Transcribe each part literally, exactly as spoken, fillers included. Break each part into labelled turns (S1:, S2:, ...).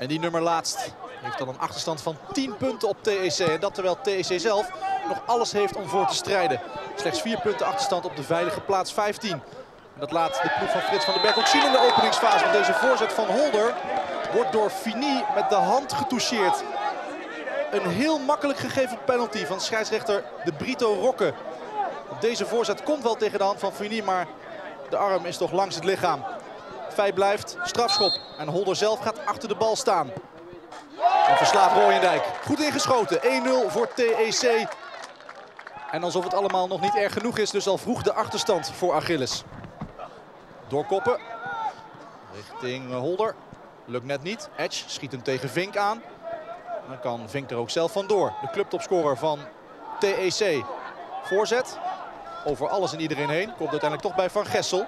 S1: En die nummer laatst heeft dan een achterstand van tien punten op T E C. En dat terwijl T E C zelf nog alles heeft om voor te strijden. Slechts vier punten achterstand op de veilige plaats vijftien. En dat laat de ploeg van Frits van den Berg ook zien in de openingsfase. Want deze voorzet van Holder wordt door Fini met de hand getoucheerd. Een heel makkelijk gegeven penalty van scheidsrechter de Brito Rokke. Deze voorzet komt wel tegen de hand van Fini, maar de arm is toch langs het lichaam. Feit blijft strafschop en Holder zelf gaat achter de bal staan. En verslaat Rooyendyk. Goed ingeschoten. één nul voor T E C. En alsof het allemaal nog niet erg genoeg is, dus al vroeg de achterstand voor Achilles. Doorkoppen. Richting Holder. Lukt net niet. Edge schiet hem tegen Vink aan. Dan kan Vink er ook zelf vandoor. De clubtopscorer van T E C. Voorzet. Over alles en iedereen heen. Komt uiteindelijk toch bij Van Gessel.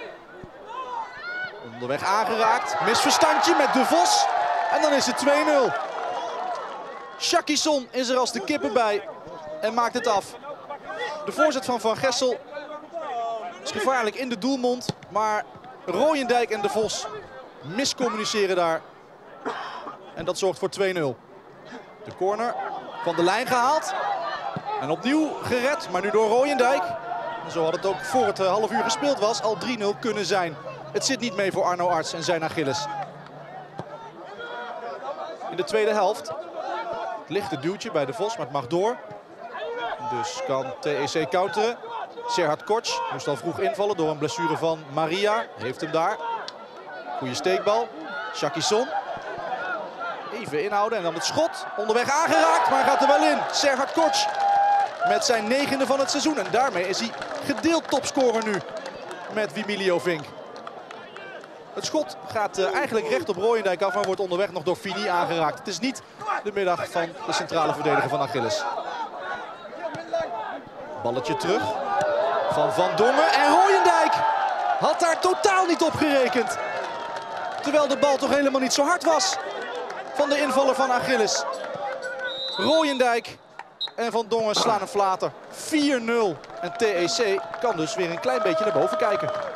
S1: Onderweg aangeraakt. Misverstandje met De Vos. En dan is het twee nul. Shakison is er als de kippen bij. En maakt het af. De voorzet van Van Gessel is gevaarlijk in de doelmond. Maar Rooyendyk en De Vos miscommuniceren daar. En dat zorgt voor twee nul. De corner van de lijn gehaald. En opnieuw gered, maar nu door Rooyendyk. En zo had het ook voor het half uur gespeeld was al drie nul kunnen zijn. Het zit niet mee voor Arno Arts en zijn Achilles. In de tweede helft ligt het duwtje bij De Vos, maar het mag door. Dus kan T E C counteren. Serhat Koç moest al vroeg invallen door een blessure van Maria. Heeft hem daar. Goeie steekbal. Shakison. Even inhouden en dan het schot. Onderweg aangeraakt, maar gaat er wel in. Serhat Koç met zijn negende van het seizoen. En daarmee is hij gedeeld topscorer nu met Wimilio Vink. Het schot gaat uh, eigenlijk recht op Rooyendyk af, maar wordt onderweg nog door Fini aangeraakt. Het is niet de middag van de centrale verdediger van Achilles. Balletje terug van Van Dongen en Rooyendyk had daar totaal niet op gerekend. Terwijl de bal toch helemaal niet zo hard was van de invaller van Achilles. Rooyendyk en Van Dongen slaan een flater. vier nul. En T E C kan dus weer een klein beetje naar boven kijken.